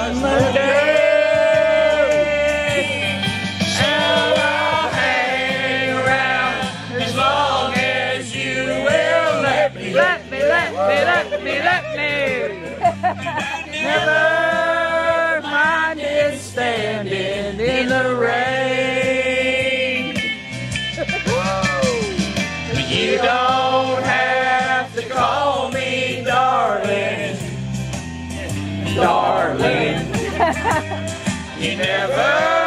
Christmas Day. And I'll hang around as long as you will let me. Let me. Never mind it standing in the rain. You don't have to call me darling, darling. You never